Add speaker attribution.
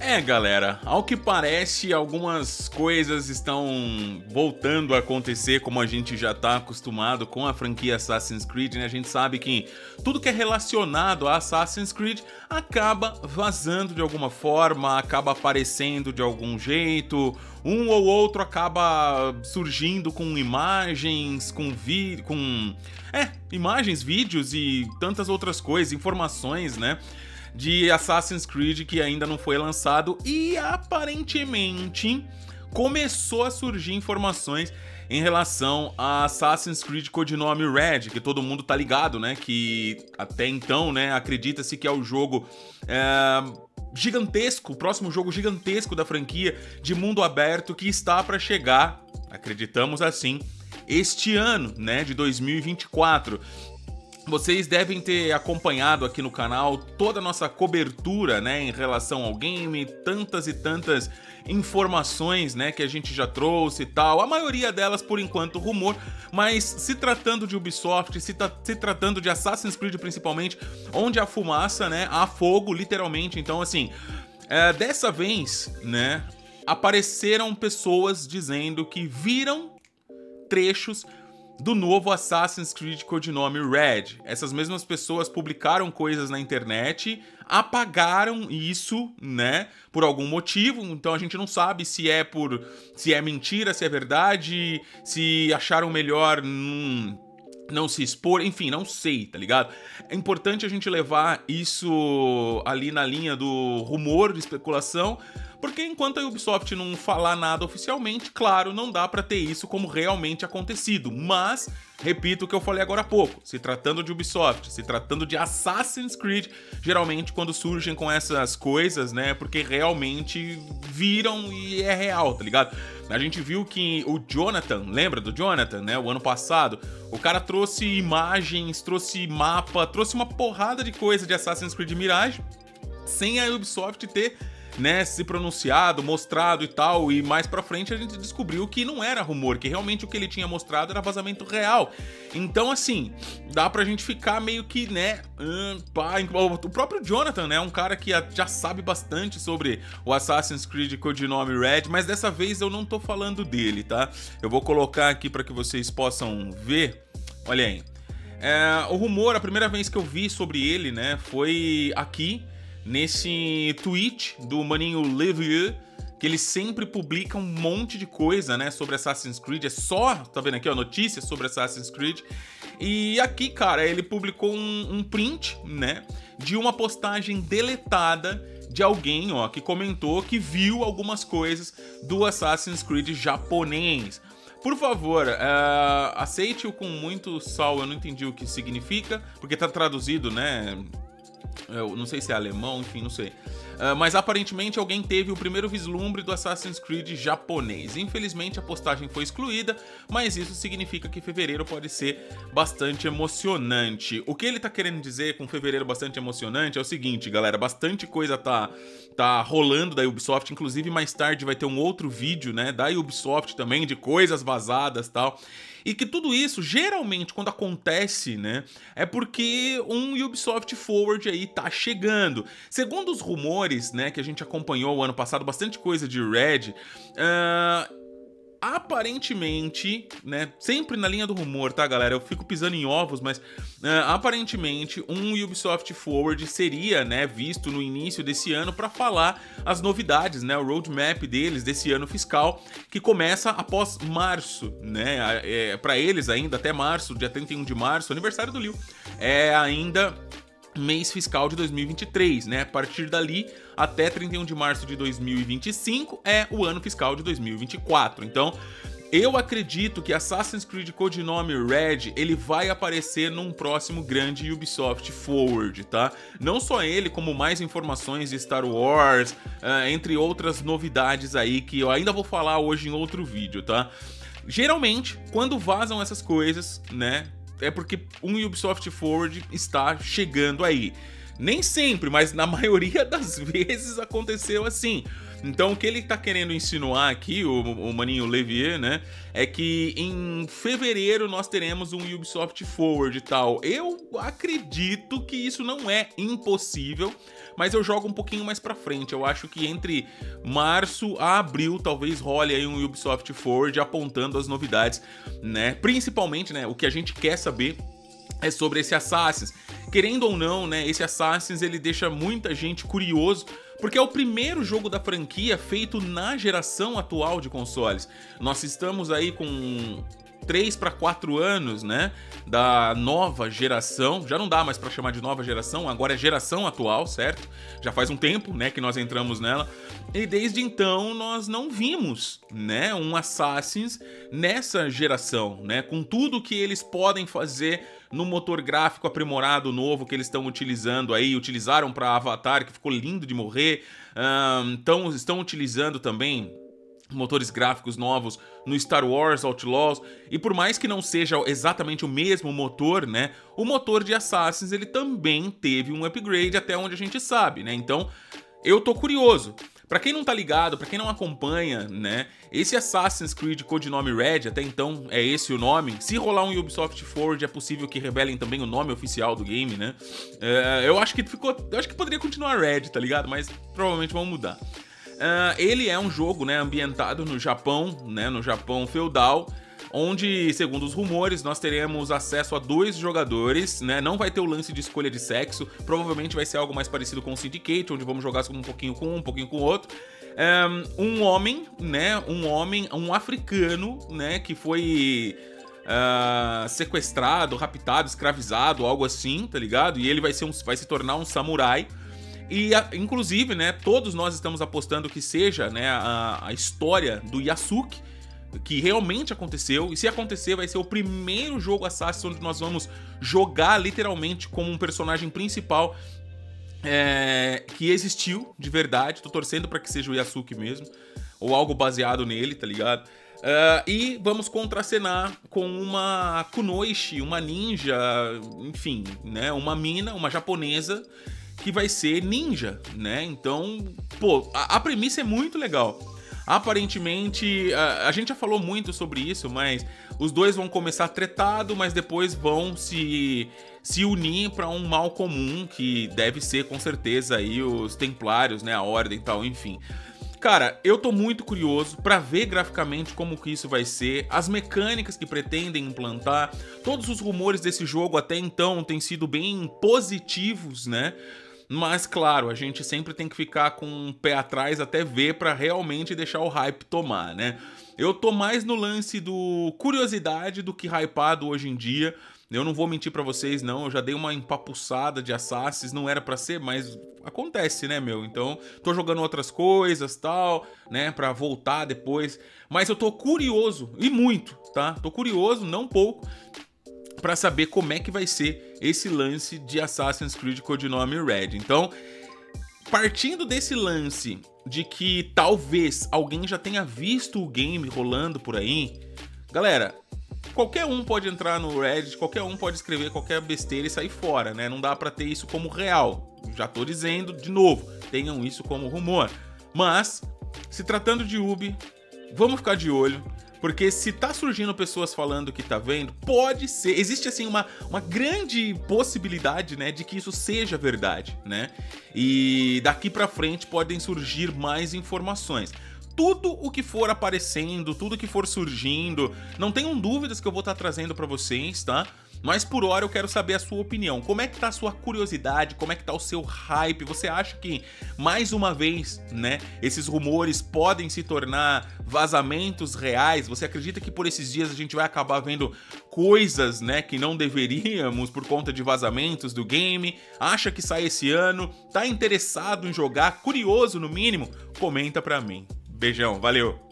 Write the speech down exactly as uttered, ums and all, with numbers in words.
Speaker 1: É, galera, ao que parece, algumas coisas estão voltando a acontecer como a gente já tá acostumado com a franquia Assassin's Creed, né? A gente sabe que tudo que é relacionado a Assassin's Creed acaba vazando de alguma forma, acaba aparecendo de algum jeito, um ou outro acaba surgindo com imagens, com vídeo, com... É, imagens, vídeos e tantas outras coisas, informações, né? De Assassin's Creed que ainda não foi lançado e aparentemente começou a surgir informações em relação a Assassin's Creed codinome Red, que todo mundo tá ligado, né? Que até então, né, acredita-se que é o jogo é, gigantesco, o próximo jogo gigantesco da franquia de mundo aberto que está para chegar, acreditamos assim, este ano, né, de dois mil e vinte e quatro. Vocês devem ter acompanhado aqui no canal toda a nossa cobertura, né, em relação ao game, tantas e tantas informações, né, que a gente já trouxe e tal. A maioria delas, por enquanto, rumor, mas se tratando de Ubisoft, se, ta se tratando de Assassin's Creed principalmente, onde há fumaça, né, há fogo, literalmente. Então, assim, é, dessa vez, né, apareceram pessoas dizendo que viram trechos do novo Assassin's Creed codinome Red. Essas mesmas pessoas publicaram coisas na internet, apagaram isso, né, por algum motivo, então a gente não sabe se é por se é mentira, se é verdade, se acharam melhor hum, não se expor, enfim, não sei, tá ligado? É importante a gente levar isso ali na linha do rumor, de especulação, porque enquanto a Ubisoft não falar nada oficialmente, claro, não dá pra ter isso como realmente acontecido. Mas, repito o que eu falei agora há pouco, se tratando de Ubisoft, se tratando de Assassin's Creed, geralmente quando surgem com essas coisas, né, porque realmente viram e é real, tá ligado? A gente viu que o Jonathan, lembra do Jonathan, né, o ano passado, o cara trouxe imagens, trouxe mapa, trouxe uma porrada de coisa de Assassin's Creed Mirage, sem a Ubisoft ter, né, se pronunciado, mostrado e tal, e mais pra frente a gente descobriu que não era rumor, que realmente o que ele tinha mostrado era vazamento real. Então, assim, dá pra gente ficar meio que, né, hum, pá, o próprio Jonathan, né, um cara que já sabe bastante sobre o Assassin's Creed codinome Red, mas dessa vez eu não tô falando dele, tá? Eu vou colocar aqui pra que vocês possam ver, olha aí. É, o rumor, a primeira vez que eu vi sobre ele, né, foi aqui, nesse tweet do maninho Liviu, que ele sempre publica um monte de coisa, né, sobre Assassin's Creed, é só, tá vendo aqui, ó, notícias sobre Assassin's Creed, e aqui, cara, ele publicou um, um print, né, de uma postagem deletada de alguém, ó, que comentou que viu algumas coisas do Assassin's Creed japonês. Por favor, uh, aceite-o com muito sal, eu não entendi o que significa, porque tá traduzido, né, eu não sei se é alemão, enfim, não sei. Uh, mas aparentemente alguém teve o primeiro vislumbre do Assassin's Creed japonês. Infelizmente a postagem foi excluída, mas isso significa que fevereiro pode ser bastante emocionante. O que ele tá querendo dizer com fevereiro bastante emocionante é o seguinte, galera, bastante coisa tá, tá rolando da Ubisoft, inclusive mais tarde vai ter um outro vídeo, né, da Ubisoft também, de coisas vazadas e tal. E que tudo isso, geralmente, quando acontece, né, é porque um Ubisoft Forward aí tá chegando. Segundo os rumores, né, que a gente acompanhou o ano passado, bastante coisa de Red, uh, aparentemente, né, sempre na linha do rumor, tá, galera? Eu fico pisando em ovos, mas uh, aparentemente um Ubisoft Forward seria, né, visto no início desse ano para falar as novidades, né, o roadmap deles desse ano fiscal, que começa após março, né, é, para eles ainda até março, dia trinta e um de março, aniversário do Liu, é ainda mês fiscal de dois mil e vinte e três, né? A partir dali até trinta e um de março de dois mil e vinte e cinco é o ano fiscal de dois mil e vinte e quatro. Então, eu acredito que Assassin's Creed codinome Red, ele vai aparecer num próximo grande Ubisoft Forward, tá? Não só ele, como mais informações de Star Wars, uh, entre outras novidades aí que eu ainda vou falar hoje em outro vídeo, tá? Geralmente, quando vazam essas coisas, né, é porque um Ubisoft Forward está chegando aí. Nem sempre, mas na maioria das vezes aconteceu assim. Então o que ele tá querendo insinuar aqui, o, o maninho Levier, né, é que em fevereiro nós teremos um Ubisoft Forward e tal. Eu acredito que isso não é impossível, mas eu jogo um pouquinho mais pra frente. Eu acho que entre março a abril talvez role aí um Ubisoft Forward apontando as novidades, né, principalmente, né, o que a gente quer saber é sobre esse Assassin's. Querendo ou não, né, esse Assassin's ele deixa muita gente curioso, porque é o primeiro jogo da franquia feito na geração atual de consoles. Nós estamos aí com três para quatro anos, né, da nova geração. Já não dá mais para chamar de nova geração, agora é geração atual, certo? Já faz um tempo, né, que nós entramos nela. E desde então nós não vimos, né, um Assassin's nessa geração, né, com tudo que eles podem fazer no motor gráfico aprimorado novo que eles estão utilizando aí, utilizaram para Avatar, que ficou lindo de morrer. Um, então, estão utilizando também motores gráficos novos no Star Wars Outlaws, e por mais que não seja exatamente o mesmo motor, né, o motor de Assassin's ele também teve um upgrade até onde a gente sabe, né, então eu tô curioso. Pra quem não tá ligado, pra quem não acompanha, né, esse Assassin's Creed codinome Red, até então é esse o nome, se rolar um Ubisoft Forward é possível que revelem também o nome oficial do game, né, é, eu acho que ficou, eu acho que poderia continuar Red, tá ligado, mas provavelmente vão mudar. Uh, ele é um jogo, né, ambientado no Japão, né, no Japão feudal, onde, segundo os rumores, nós teremos acesso a dois jogadores, né, não vai ter o lance de escolha de sexo, provavelmente vai ser algo mais parecido com o Syndicate, onde vamos jogar um pouquinho com um, um pouquinho com o outro. Um, um homem, né, um homem, um africano, né, que foi uh, sequestrado, raptado, escravizado, algo assim, tá ligado? E ele vai, ser um, vai se tornar um samurai. E, inclusive, né, todos nós estamos apostando que seja, né, a, a história do Yasuke, que realmente aconteceu. E se acontecer, vai ser o primeiro jogo Assassin's onde nós vamos jogar literalmente como um personagem principal é, que existiu de verdade. Tô torcendo pra que seja o Yasuke mesmo, ou algo baseado nele, tá ligado? Uh, e vamos contracenar com uma Kunoichi, uma ninja, enfim, né, uma mina, uma japonesa, que vai ser ninja, né? Então, pô, a, a premissa é muito legal. Aparentemente, a, a gente já falou muito sobre isso, mas os dois vão começar tretado, mas depois vão se, se unir para um mal comum, que deve ser, com certeza, aí os Templários, né? A Ordem e tal, enfim. Cara, eu tô muito curioso pra ver graficamente como que isso vai ser, as mecânicas que pretendem implantar. Todos os rumores desse jogo até então têm sido bem positivos, né? Mas, claro, a gente sempre tem que ficar com um pé atrás até ver pra realmente deixar o hype tomar, né? Eu tô mais no lance do curiosidade do que hypado hoje em dia. Eu não vou mentir pra vocês, não. Eu já dei uma empapuçada de Assassin's, não era pra ser, mas acontece, né, meu? Então, tô jogando outras coisas, tal, né, pra voltar depois. Mas eu tô curioso, e muito, tá? Tô curioso, não pouco, pra saber como é que vai ser esse lance de Assassin's Creed codinome Red. Então, partindo desse lance de que talvez alguém já tenha visto o game rolando por aí, galera, qualquer um pode entrar no Reddit, qualquer um pode escrever qualquer besteira e sair fora, né? Não dá pra ter isso como real. Já tô dizendo de novo, tenham isso como rumor. Mas, se tratando de Ubi, vamos ficar de olho. Porque se tá surgindo pessoas falando que tá vendo, pode ser, existe assim uma, uma grande possibilidade, né, de que isso seja verdade, né? E daqui pra frente podem surgir mais informações. Tudo o que for aparecendo, tudo que for surgindo, não tenham dúvidas que eu vou estar trazendo pra vocês, tá? Mas por hora eu quero saber a sua opinião. Como é que tá a sua curiosidade? Como é que tá o seu hype? Você acha que, mais uma vez, né, esses rumores podem se tornar vazamentos reais? Você acredita que por esses dias a gente vai acabar vendo coisas, né, que não deveríamos por conta de vazamentos do game? Acha que sai esse ano? Tá interessado em jogar? Curioso no mínimo? Comenta pra mim. Beijão, valeu!